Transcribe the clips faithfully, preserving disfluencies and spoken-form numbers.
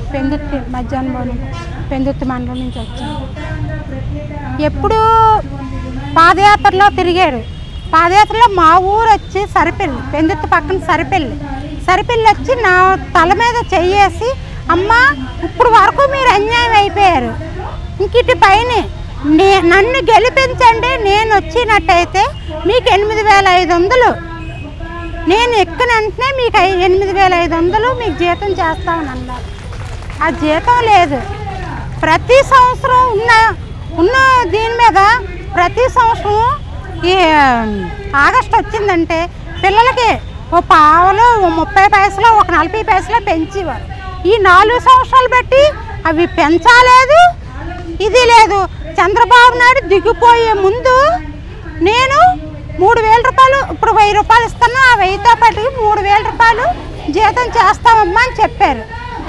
పెందుర్తి మధ్యాహ్నం భోజనం పెందుర్తి మండలం నుంచి వచ్చాను. ఎప్పుడు పాదయాత్రలో తిరిగారు. పాదయాత్రలో మా ఊరు వచ్చి సరిపెల్లి, పెందుర్తి పక్కన సరిపెల్లి సరిపెల్లి వచ్చి నా తల మీద చెయ్యేసి, అమ్మ ఇప్పుడు వరకు మీరు అన్యాయం అయిపోయారు, ఇంకిటి పైన నే నన్ను గెలిపించండి, నేను వచ్చినట్టయితే మీకు ఎనిమిది వేల ఐదు వందలు నేను ఎక్కిన వెంటనే మీకు ఎనిమిది వేల ఐదు వందలు మీకు జీతం చేస్తామని అన్నారు. ఆ జీతం లేదు. ప్రతి సంవత్సరం ఉన్న ఉన్న దీని మీద ప్రతి సంవత్సరం ఈ ఆగస్టు వచ్చిందంటే పిల్లలకి ఓ పావలు ముప్పై పైసలు ఒక నలభై పైసలు పెంచేవారు. ఈ నాలుగు సంవత్సరాలు బట్టి అవి పెంచలేదు, ఇది లేదు. చంద్రబాబు నాయుడు దిగిపోయే ముందు నేను మూడు వేల రూపాయలు ఇప్పుడు వెయ్యి రూపాయలు ఇస్తాను, ఆ వెయ్యితో పాటు మూడు వేల రూపాయలు జీతం చేస్తామమ్మా అని చెప్పారు.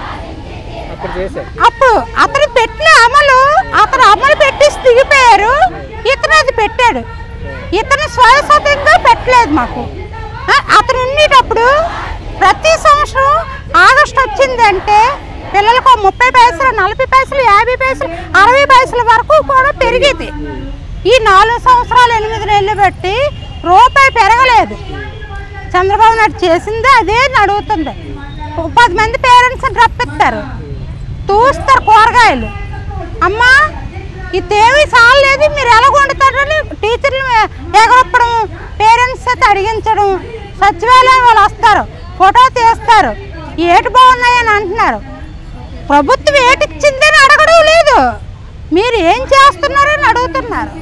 అప్పుడు అతను పెట్టిన అమలు అతను అమలు పెట్టేసి దిగిపోయారు. ఇతను అది పెట్టాడు. ఇతను స్వయస్వతంగా పెట్టలేదు మాకు. అతను ఉండేటప్పుడు ప్రతి సంవత్సరం ఆగస్టు వచ్చిందంటే పిల్లలకు ముప్పై పైసలు నలభై పైసలు యాభై పైసలు అరవై పైసల వరకు కూడా పెరిగేది. ఈ నాలుగు సంవత్సరాలు ఎనిమిది నెలలు బట్టి రూపాయి పెరగలేదు. చంద్రబాబు నాయుడు చేసింది అదే అడుగుతుంది. పది మంది పేరెంట్స్ రప్పిస్తారు, తూస్తారు కూరగాయలు. అమ్మ ఈ తేవి చాలలేదు, మీరు ఎలా వండుతారని టీచర్లు ఎగరప్పడం, పేరెంట్స్ అయితే అడిగించడం. సచివాలయం వాళ్ళు వస్తారు, ఫోటో తీస్తారు, ఏటి బాగున్నాయని అంటున్నారు. ప్రభుత్వం ఏటిచ్చిందని అడగడం లేదు, మీరు ఏం చేస్తున్నారని అడుగుతున్నారు.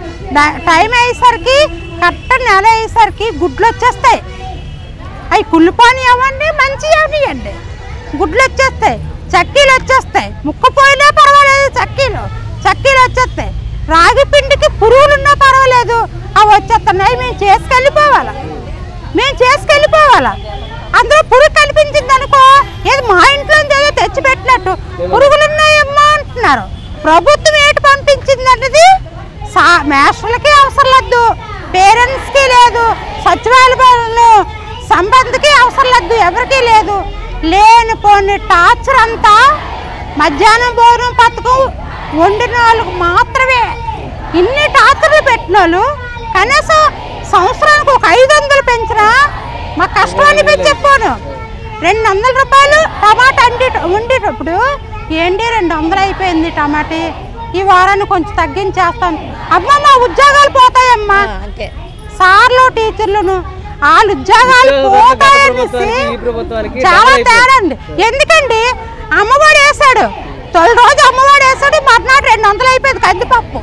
టైం అయ్యేసరికి కరెక్ట్ నెల అయ్యేసరికి గుడ్లు వచ్చేస్తాయి. అవి కుళ్ళిపోని ఇవ్వండి, మంచి ఇవ్వండి, గుడ్లు వచ్చేస్తాయి, చక్కీలు వచ్చేస్తాయి. ముక్కపోయినా పర్వాలేదు, చక్కీలు చక్కీలు వచ్చేస్తాయి. రాగి పిండికి పురుగులున్నా పర్వాలేదు, అవి వచ్చేస్తున్నాయి. మేము చేసుకెళ్ళిపోవాలా మేము చేసుకెళ్ళిపోవాలా అందులో పురుగు కనిపించింది అనుకో, ఏది మా ఇంట్లో ఏదో తెచ్చిపెట్టినట్టు పురుగులున్నాయమ్మా అంటున్నారు. ప్రభుత్వం ఏటి పంపించింది అన్నది సా మాస్టర్లకి అవసరం లేదు, పేరెంట్స్కి లేదు, సచివాలయంలో సంబంధికి అవసరం లేదు, ఎవరికీ లేదు. లేనిపోని టార్చర్ అంతా మధ్యాహ్నం భోజనం పథకం వండిన వాళ్ళకు మాత్రమే. ఇన్ని టార్చర్లు పెట్టిన వాళ్ళు కనీసం సంవత్సరానికి ఒక ఐదు వందలు పెంచినా మా కష్టాన్ని పెంచి చెప్పాను. రెండు వందల రూపాయలు టమాటా అండి వండేటప్పుడు ఏంటి రెండు వందలు అయిపోయింది టమాటీ, ఈ వారాన్ని కొంచెం తగ్గించేస్తాను. అమ్మ మా ఉద్యోగాలు పోతాయమ్మా, సార్లు టీచర్లను వాళ్ళ ఉద్యోగాలు పోతాయనేసి చాలా తేడా అండి. ఎందుకండి అమ్మఒడి వేసాడు, తొలి రోజు అమ్మఒడి వేసాడు, మర్నాడు రెండు వందలు అయిపోయింది కందిపప్పు.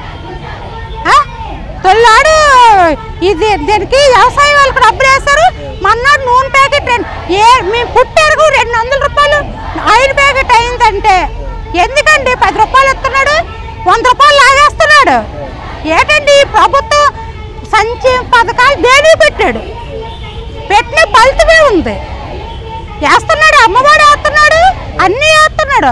తొలినాడు ఇది దీనికి వ్యవసాయం వాళ్ళకి డబ్బులు వేస్తారు, మర్నాడు నూనె ప్యాకెట్ ఏ మేము పుట్టారు రెండు వందల రూపాయలు ఆయిల్ ప్యాకెట్ అయిందంటే ఎందుకండి పది రూపాయలు ఇస్తున్నాడు, వంద రూపాయలు లాగేస్తున్నాడు. ఏంటండి ప్రభుత్వం సంక్షేమ పథకాలు దేనికి పెట్టాడు, పెట్టిన ఫలితమే ఉంది. వేస్తున్నాడు, అమ్మఒడి వేస్తున్నాడు, అన్నీ వేస్తున్నాడు.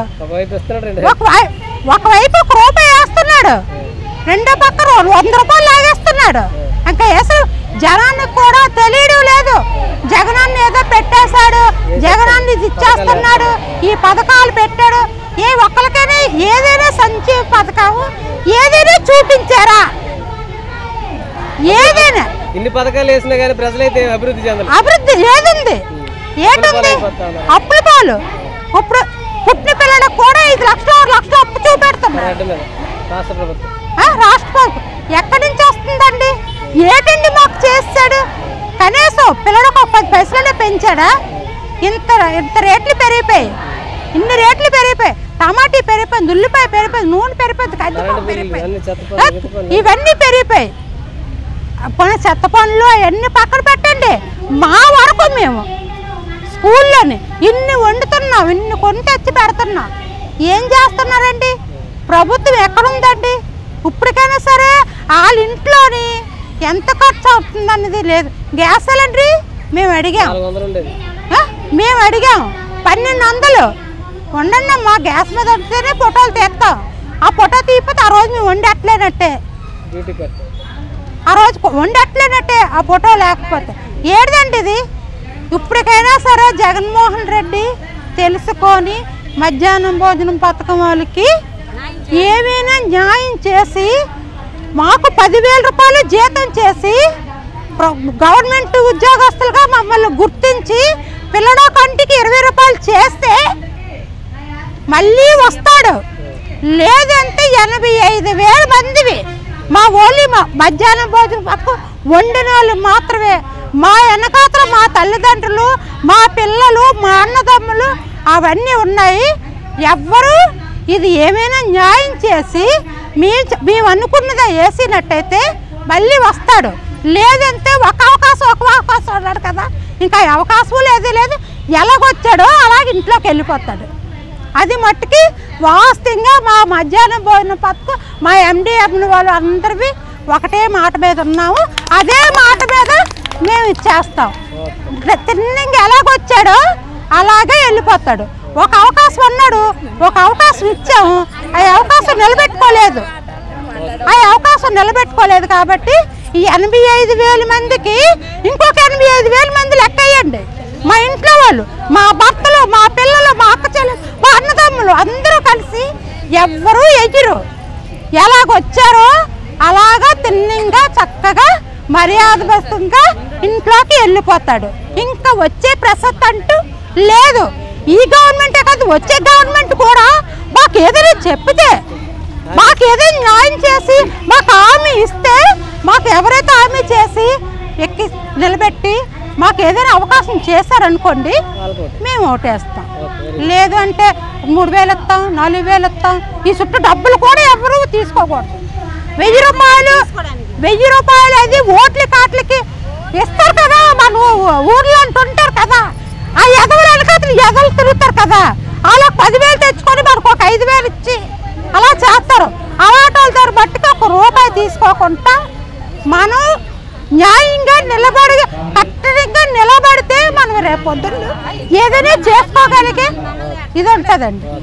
ఒకవైపు ఒక రూపాయి వేస్తున్నాడు, రెండో పక్క వంద రూపాయలు లాగేస్తున్నాడు. ఇంకా అసలు జనానికి కూడా తెలియడం లేదు. జగనాన్ని ఏదో పెట్టేశాడు, జగనాన్ని ఇది ఇచ్చేస్తున్నాడు, ఈ పథకాలు పెట్టాడు. ఏ ఒక్కరికైనా ఏదైనా సంక్షేమ పథకం ఏదైనా చూపించారా? ఏదైనా ఇన్ని పథకాలు వేసినా కానీ ప్రజలైతే అభివృద్ధి చెందాలి. అభివృద్ధి ఏదుంది? ఏంటుంది? అప్పుల పాలు. ఇప్పుడు పుట్టిన పిల్లలకు కూడా ఐదు లక్షలు ఆరు లక్షలు అప్పు చూపెడుతున్నారు రాష్ట్ర ప్రభుత్వం. రాష్ట్ర ప్రభుత్వం ఎక్కడి నుంచి వస్తుందండి? ఏటండి మాకు చేస్తాడు? కనీసం పిల్లలకు ఒక పది పైసలనే పెంచాడా? ఇంత ఇంత రేట్లు పెరిగిపోయి, ఇన్ని రేట్లు పెరిగిపోయి, టమాటీ పెరిగిపోయింది, ఉల్లిపాయ పెరిగిపోయింది, నూనె పెరిగిపోయింది, కందిపప్పు పెరిగిపోయింది, ఇవన్నీ పెరిగిపోయి. పోనీ చెత్త పనులు అవన్నీ పక్కన పెట్టండి. మా వరకు మేము స్కూల్లోని ఇన్ని వండుతున్నాం, ఇన్ని కొని తెచ్చి పెడుతున్నాం. ఏం చేస్తున్నారండి? ప్రభుత్వం ఎక్కడుందండి? ఇప్పటికైనా సరే వాళ్ళ ఇంట్లోని ఎంత ఖర్చు అవుతుందన్నది లేదు. గ్యాస్ సిలిండర్ మేము అడిగాం మేము అడిగాం పన్నెండు వందలు వండండి అమ్మా, గ్యాస్ మీద వస్తేనే ఫోటోలు తీస్తాం. ఆ ఫోటో తీయకపోతే ఆ రోజు మేము వండట్లేనట్టే, ఆ రోజు వండట్లేనట్టే ఆ ఫోటో లేకపోతే. ఏదండి ఇది? ఇప్పటికైనా సరే జగన్మోహన్ రెడ్డి తెలుసుకొని మధ్యాహ్నం భోజనం పథకం వాళ్ళకి ఏమైనా న్యాయం చేసి మాకు పదివేల రూపాయలు జీతం చేసి గవర్నమెంట్ ఉద్యోగస్తులుగా మమ్మల్ని గుర్తించి పిల్లడా కంటికి ఇరవై రూపాయలు చేస్తే మళ్ళీ వస్తాడు. లేదంటే ఎనభై ఐదు వేల మందివి మా ఓన్లీ మా మధ్యాహ్నం భోజనం పథకం వండిన వాళ్ళు మాత్రమే. మా వెనకాతల మా తల్లిదండ్రులు, మా పిల్లలు, మా అన్నదమ్ములు అవన్నీ ఉన్నాయి. ఎవ్వరు ఇది ఏమైనా న్యాయం చేసి మీ మేము అనుకున్నదే వేసినట్టయితే మళ్ళీ వస్తాడు. లేదంటే ఒక అవకాశం ఒక అవకాశం అన్నాడు కదా, ఇంకా అవకాశం లేదు లేదు ఎలాగొచ్చాడో అలాగే ఇంట్లోకి వెళ్ళిపోతాడు. అది మట్టుకి వాస్తవంగా మా మధ్యాహ్నం భోజనం పథకం మా ఎండిఎం వాళ్ళు అందరివి ఒకటే మాట మీద ఉన్నాము. అదే మాట మీద మేము ఇచ్చేస్తాం. తిన్నంగా ఎలాగొచ్చాడో అలాగే వెళ్ళిపోతాడు. ఒక అవకాశం అన్నాడు, ఒక అవకాశం ఇచ్చాము, ఆ అవకాశం నిలబెట్టుకోలేదు ఆ అవకాశం నిలబెట్టుకోలేదు కాబట్టి ఈ ఎనభై ఐదు వేల మందికి ఇంకొక ఎనభై ఐదు వేల మంది లెక్క అయ్యండి. మా ఇంట్లో వాళ్ళు, మా భర్తలు, మా పిల్లలు, మా అక్క చెల్లెలు, మా అన్నదమ్ములు అందరూ కలిసి ఎవ్వరూ ఎగిరు ఎలాగొచ్చారో అలాగా తిన్నంగా చక్కగా మర్యాదగా ఇంట్లోకి వెళ్ళిపోతాడు. ఇంకా వచ్చే ప్రసక్తి అంటూ లేదు. ఈ గవర్నమెంటే కాదు, వచ్చే గవర్నమెంట్ కూడా మాకు ఏదైనా చెప్తే, మాకు ఏదైనా న్యాయం చేసి మాకు హామీ ఇస్తే, మాకు ఎవరైతే హామీ చేసి ఎక్కి నిలబెట్టి మాకు ఏదైనా అవకాశం చేశారనుకోండి మేము ఓటేస్తాం. లేదు అంటే మూడు వేలు ఇస్తాం, నాలుగు వేలు ఇస్తాం, ఈ చుట్టూ డబ్బులు కూడా ఎవరు తీసుకోకూడదు. వెయ్యి రూపాయలు వెయ్యి రూపాయలు అది ఓట్ల కాట్లకి ఇస్తారు కదా, మన ఊర్లో అంటుంటారు కదా, ఆ ఎదవలు వెనకాతలు ఎదలు తిరుగుతారు కదా, అలా పదివేలు తెచ్చుకొని మనకు ఒక ఐదు వేలు ఇచ్చి అలా చేస్తారు. అలాంటి దాన్ని బట్టి ఒక రూపాయి తీసుకోకుండా మనం న్యాయంగా నిలబడి కట్టడిగా నిలబడితే మనం రేపు పొద్దున్న ఏదైనా చేసుకోగలిగే ఇది ఉంటుందండి.